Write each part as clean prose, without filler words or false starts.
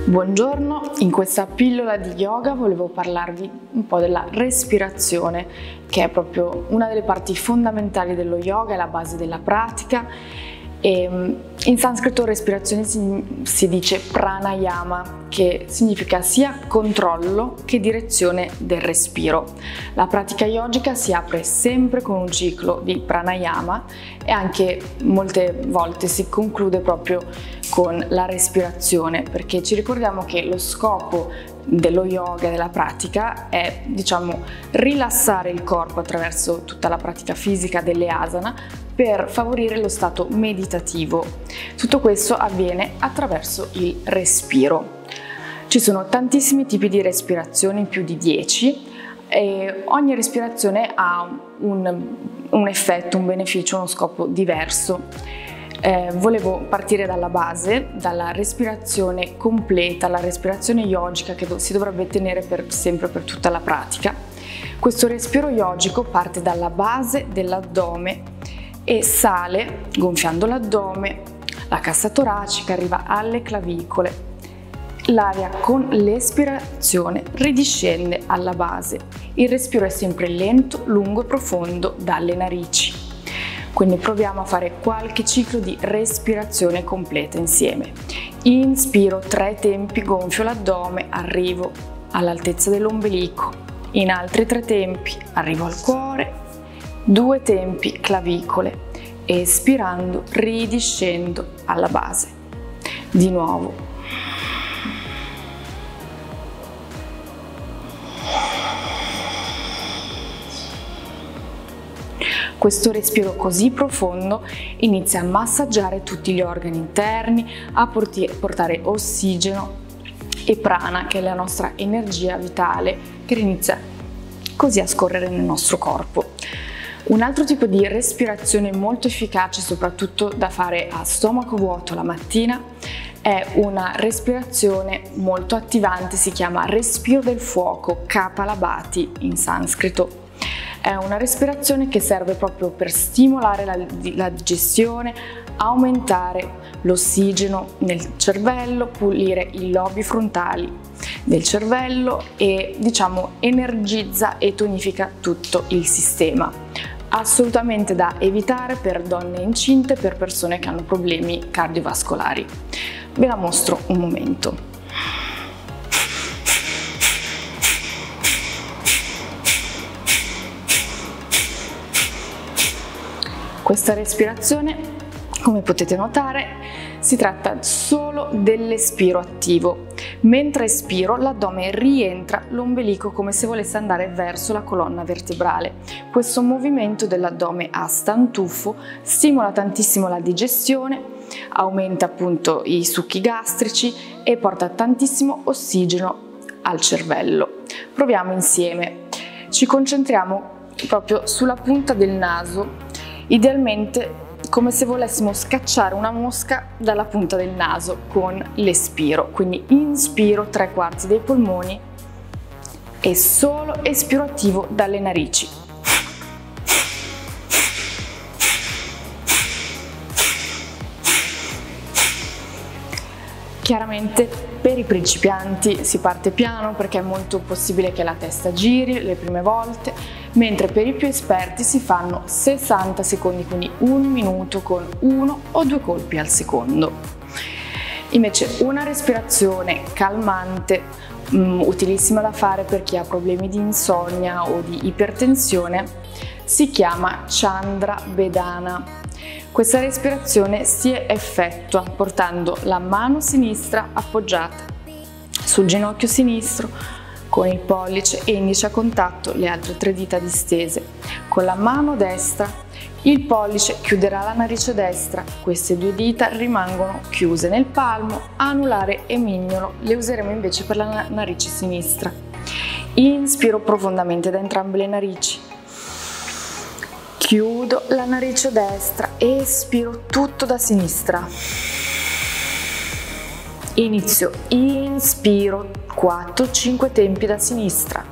Buongiorno, in questa pillola di yoga volevo parlarvi un po' della respirazione, che è proprio una delle parti fondamentali dello yoga, è la base della pratica. E in sanscrito respirazione si dice pranayama, che significa sia controllo che direzione del respiro. La pratica yogica si apre sempre con un ciclo di pranayama e anche molte volte si conclude proprio con la respirazione, perché ci ricordiamo che lo scopo dello yoga, della pratica, è rilassare il corpo attraverso tutta la pratica fisica delle asana per favorire lo stato meditativo. Tutto questo avviene attraverso il respiro. Ci sono tantissimi tipi di respirazioni, più di 10, e ogni respirazione ha un effetto, un beneficio, uno scopo diverso. Volevo partire dalla base, dalla respirazione completa, la respirazione yogica che si dovrebbe tenere sempre per tutta la pratica. Questo respiro yogico parte dalla base dell'addome e sale gonfiando l'addome, la cassa toracica, arriva alle clavicole. L'aria con l'espirazione ridiscende alla base. Il respiro è sempre lento, lungo e profondo dalle narici. Quindi proviamo a fare qualche ciclo di respirazione completa insieme. Inspiro 3 tempi, gonfio l'addome, arrivo all'altezza dell'ombelico. In altri 3 tempi arrivo al cuore, 2 tempi clavicole. Espirando ridiscendo alla base. Di nuovo. Questo respiro così profondo inizia a massaggiare tutti gli organi interni, a portare ossigeno e prana, che è la nostra energia vitale, che inizia così a scorrere nel nostro corpo. Un altro tipo di respirazione molto efficace, soprattutto da fare a stomaco vuoto la mattina, è una respirazione molto attivante, si chiama respiro del fuoco, Kapalabhati in sanscrito. È una respirazione che serve proprio per stimolare la digestione, aumentare l'ossigeno nel cervello, pulire i lobi frontali del cervello e energizza e tonifica tutto il sistema. Assolutamente da evitare per donne incinte, per persone che hanno problemi cardiovascolari. Ve la mostro un momento. Questa respirazione, come potete notare, si tratta solo dell'espiro attivo. Mentre espiro, l'addome rientra l'ombelico come se volesse andare verso la colonna vertebrale. Questo movimento dell'addome a stantufo stimola tantissimo la digestione, aumenta appunto i succhi gastrici e porta tantissimo ossigeno al cervello. Proviamo insieme. Ci concentriamo proprio sulla punta del naso, idealmente come se volessimo scacciare una mosca dalla punta del naso con l'espiro. Quindi inspiro 3/4 dei polmoni e solo espiro attivo dalle narici. Chiaramente per i principianti si parte piano perché è molto possibile che la testa giri le prime volte, mentre per i più esperti si fanno 60 secondi, quindi 1 minuto con 1 o 2 colpi al secondo. Invece una respirazione calmante, utilissima da fare per chi ha problemi di insonnia o di ipertensione, si chiama Chandra Vedana. Questa respirazione si effettua portando la mano sinistra appoggiata sul ginocchio sinistro con il pollice e indice a contatto, le altre 3 dita distese. Con la mano destra il pollice chiuderà la narice destra, queste 2 dita rimangono chiuse nel palmo, anulare e mignolo le useremo invece per la narice sinistra. Inspiro profondamente da entrambe le narici. Chiudo la narice destra, espiro tutto da sinistra. Inizio, inspiro 4-5 tempi da sinistra.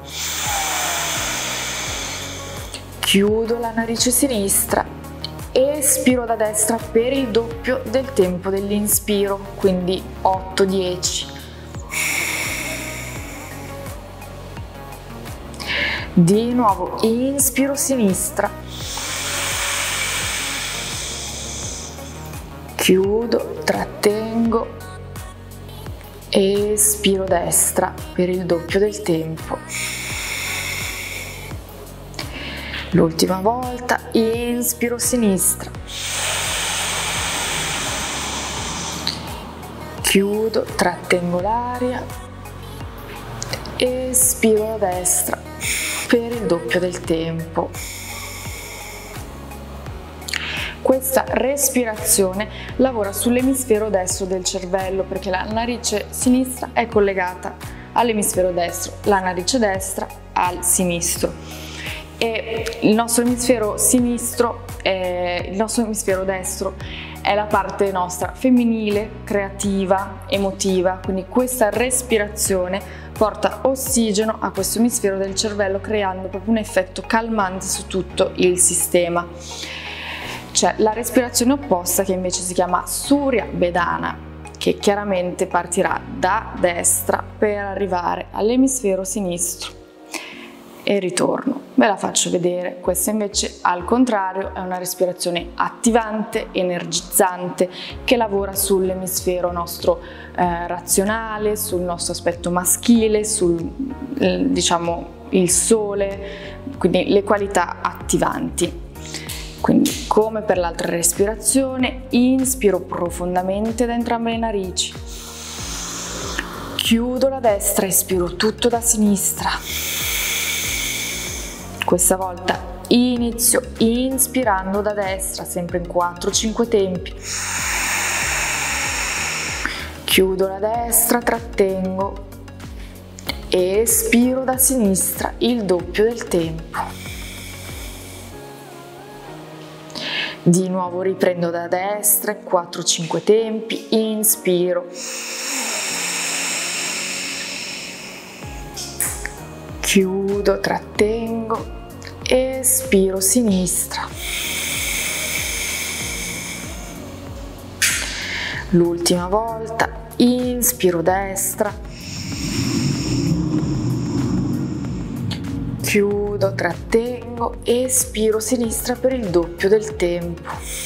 Chiudo la narice sinistra, espiro da destra per il doppio del tempo dell'inspiro, quindi 8-10. Di nuovo inspiro sinistra, chiudo, trattengo, espiro destra per il doppio del tempo. L'ultima volta, inspiro sinistra, chiudo, trattengo l'aria, espiro da destra per il doppio del tempo. Questa respirazione lavora sull'emisfero destro del cervello perché la narice sinistra è collegata all'emisfero destro, la narice destra al sinistro. E il nostro emisfero destro è la parte nostra femminile, creativa, emotiva, quindi questa respirazione porta ossigeno a questo emisfero del cervello creando proprio un effetto calmante su tutto il sistema. C'è la respirazione opposta che invece si chiama Surya Bedana, che chiaramente partirà da destra per arrivare all'emisfero sinistro e ritorno. Ve la faccio vedere. Questa invece al contrario è una respirazione attivante, energizzante, che lavora sull'emisfero nostro razionale, sul nostro aspetto maschile, sul diciamo il sole, quindi le qualità attivanti. Quindi come per l'altra respirazione, inspiro profondamente da entrambe le narici, chiudo la destra, espiro tutto da sinistra. Questa volta inizio inspirando da destra, sempre in 4-5 tempi. Chiudo la destra, trattengo, espiro da sinistra, il doppio del tempo. Di nuovo riprendo da destra, 4-5 tempi, inspiro. Chiudo, trattengo, espiro sinistra. L'ultima volta, inspiro destra. Chiudo, trattengo, espiro sinistra per il doppio del tempo.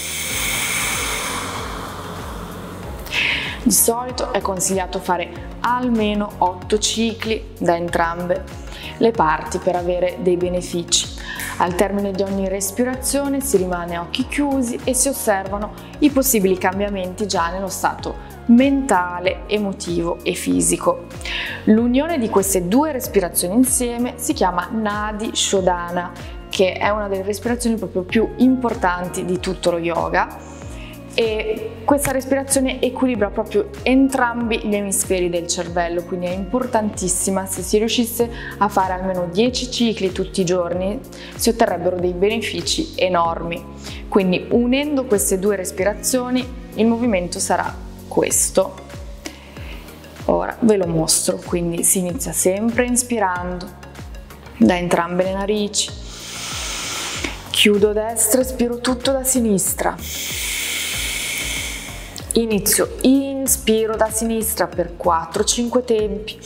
Di solito è consigliato fare almeno 8 cicli da entrambe le parti per avere dei benefici. Al termine di ogni respirazione si rimane a occhi chiusi e si osservano i possibili cambiamenti già nello stato mentale, emotivo e fisico. L'unione di queste due respirazioni insieme si chiama Nadi Shodhana, che è una delle respirazioni proprio più importanti di tutto lo yoga. E questa respirazione equilibra proprio entrambi gli emisferi del cervello, quindi è importantissima. Se si riuscisse a fare almeno 10 cicli tutti i giorni si otterrebbero dei benefici enormi. Quindi unendo queste due respirazioni il movimento sarà questo. Ora ve lo mostro, quindi si inizia sempre inspirando da entrambe le narici, chiudo destra, espiro tutto da sinistra. Inizio, inspiro da sinistra per 4-5 tempi,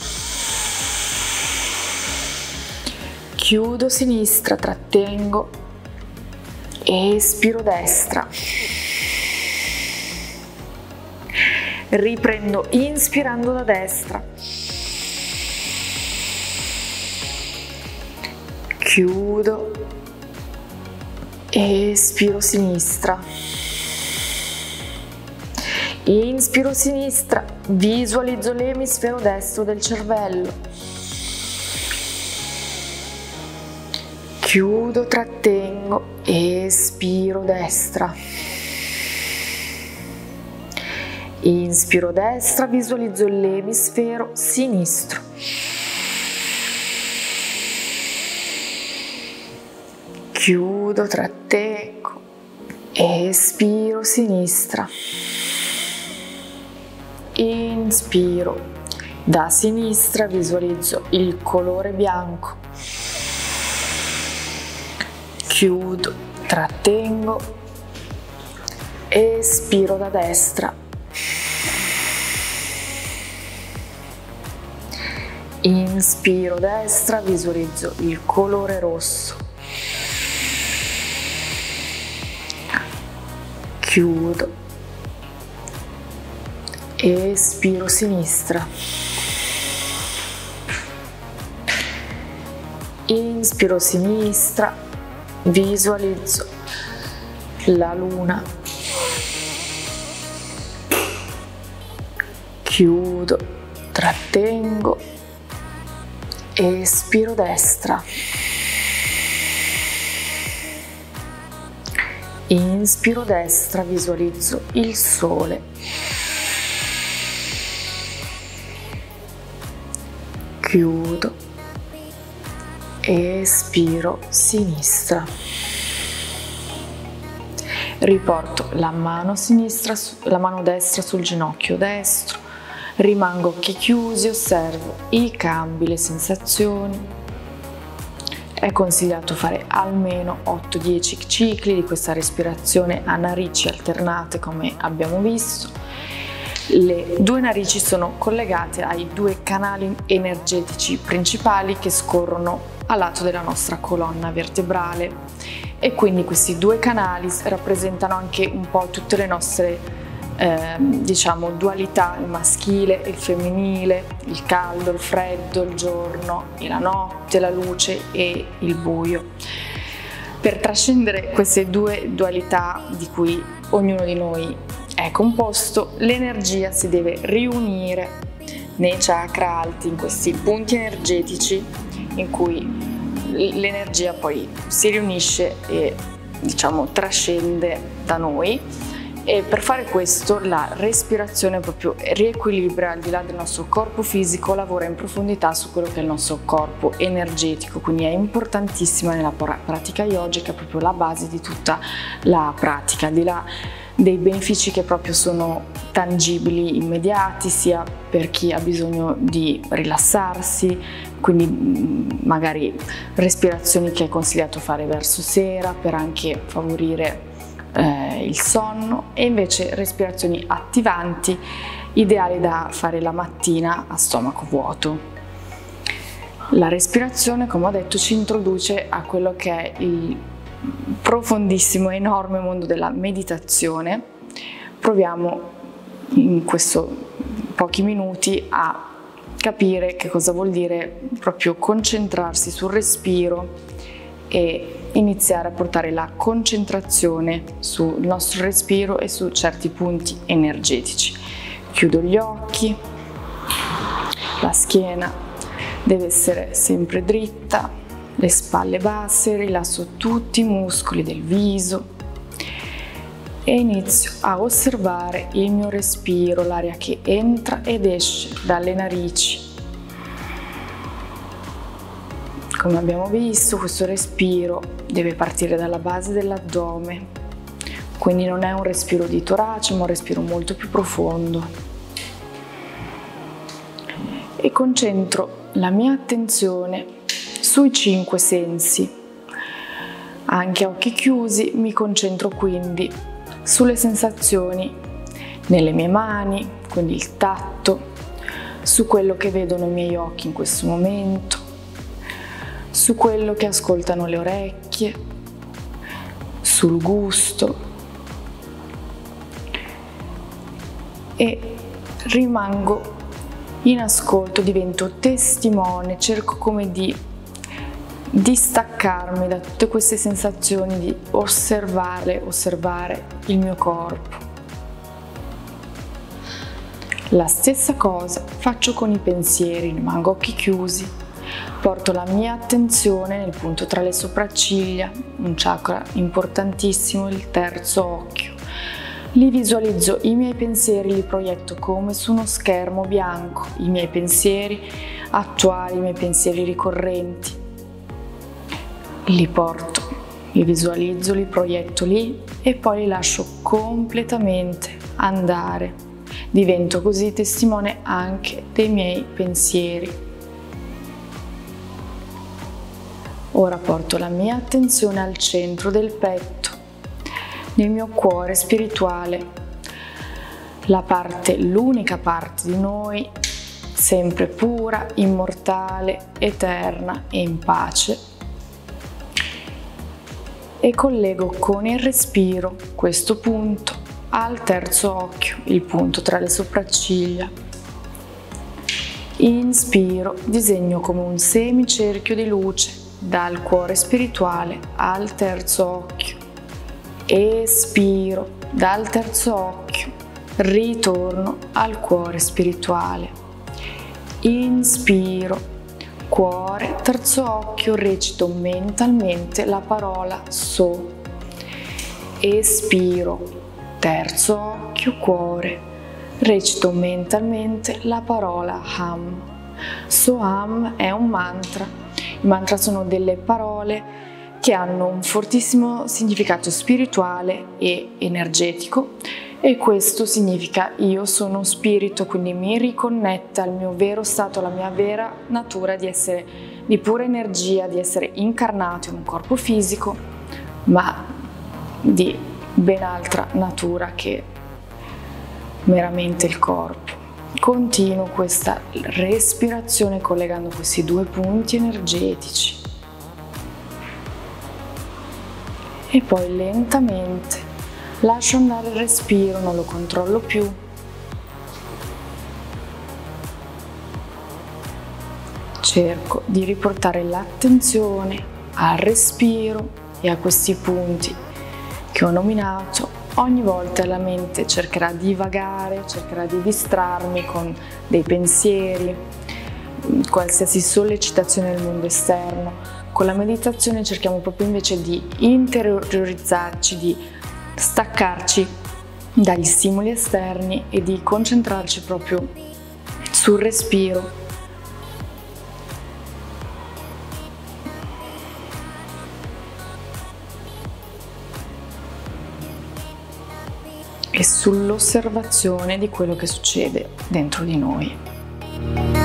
chiudo sinistra, trattengo, espiro destra, riprendo inspirando da destra, chiudo, espiro sinistra. Inspiro sinistra, visualizzo l'emisfero destro del cervello. Chiudo, trattengo, espiro destra. Inspiro destra, visualizzo l'emisfero sinistro. Chiudo, trattengo, espiro sinistra. Inspiro, da sinistra visualizzo il colore bianco, chiudo, trattengo, espiro da destra, Inspiro destra, visualizzo il colore rosso. Chiudo. Espiro sinistra. Inspiro sinistra, visualizzo la luna. Chiudo, trattengo. Espiro destra. Inspiro destra, visualizzo il sole. Chiudo. Espiro sinistra. Riporto la mano sinistra, la mano destra sul ginocchio destro. Rimango occhi chiusi, osservo i cambi, le sensazioni. È consigliato fare almeno 8-10 cicli di questa respirazione a narici alternate, come abbiamo visto. Le due narici sono collegate ai due canali energetici principali che scorrono a lato della nostra colonna vertebrale, e quindi questi due canali rappresentano anche un po' tutte le nostre diciamo dualità, il maschile e il femminile, il caldo, il freddo, il giorno e la notte, la luce e il buio. Per trascendere queste due dualità di cui ognuno di noi è composto, l'energia si deve riunire nei chakra alti, in questi punti energetici in cui l'energia poi si riunisce e diciamo trascende da noi. E per fare questo la respirazione proprio riequilibra, al di là del nostro corpo fisico, lavora in profondità su quello che è il nostro corpo energetico, quindi è importantissima nella pratica yogica, proprio la base di tutta la pratica, al di là dei benefici che proprio sono tangibili, immediati, sia per chi ha bisogno di rilassarsi, quindi magari respirazioni che è consigliato fare verso sera per anche favorire il sonno, e invece respirazioni attivanti ideali da fare la mattina a stomaco vuoto. La respirazione, come ho detto, ci introduce a quello che è il profondissimo e enorme mondo della meditazione. Proviamo in questo pochi minuti a capire che cosa vuol dire proprio concentrarsi sul respiro e iniziare a portare la concentrazione sul nostro respiro e su certi punti energetici. Chiudo gli occhi, la schiena deve essere sempre dritta, le spalle basse, rilasso tutti i muscoli del viso e inizio a osservare il mio respiro, l'aria che entra ed esce dalle narici. Come abbiamo visto, questo respiro deve partire dalla base dell'addome, quindi non è un respiro di torace, ma un respiro molto più profondo. E concentro la mia attenzione sui 5 sensi. Anche a occhi chiusi mi concentro quindi sulle sensazioni nelle mie mani, quindi il tatto, su quello che vedono i miei occhi in questo momento, su quello che ascoltano le orecchie, sul gusto, e rimango in ascolto, divento testimone, cerco come di distaccarmi da tutte queste sensazioni, di osservare il mio corpo. La stessa cosa faccio con i pensieri, rimango occhi chiusi. Porto la mia attenzione nel punto tra le sopracciglia, un chakra importantissimo, il terzo occhio. Li visualizzo i miei pensieri, li proietto come su uno schermo bianco, i miei pensieri attuali, i miei pensieri ricorrenti. Li porto, li visualizzo, li proietto lì e poi li lascio completamente andare. Divento così testimone anche dei miei pensieri. Ora porto la mia attenzione al centro del petto, nel mio cuore spirituale, l'unica parte di noi sempre pura, immortale, eterna e in pace. E collego con il respiro questo punto al terzo occhio, il punto tra le sopracciglia. Inspiro, disegno come un semicerchio di luce dal cuore spirituale al terzo occhio. Espiro, dal terzo occhio ritorno al cuore spirituale. Inspiro, cuore, terzo occhio, recito mentalmente la parola So. Espiro, terzo occhio, cuore, recito mentalmente la parola Ham. Soham è un mantra. I mantra sono delle parole che hanno un fortissimo significato spirituale e energetico, e questo significa io sono spirito, quindi mi riconnetta al mio vero stato, alla mia vera natura di essere di pura energia, di essere incarnato in un corpo fisico, ma di ben altra natura che meramente il corpo. Continuo questa respirazione collegando questi due punti energetici e poi lentamente lascio andare il respiro, non lo controllo più. Cerco di riportare l'attenzione al respiro e a questi punti che ho nominato. Ogni volta la mente cercherà di vagare, cercherà di distrarmi con dei pensieri, qualsiasi sollecitazione del mondo esterno. Con la meditazione cerchiamo proprio invece di interiorizzarci, di staccarci dagli stimoli esterni e di concentrarci proprio sul respiro. E sull'osservazione di quello che succede dentro di noi.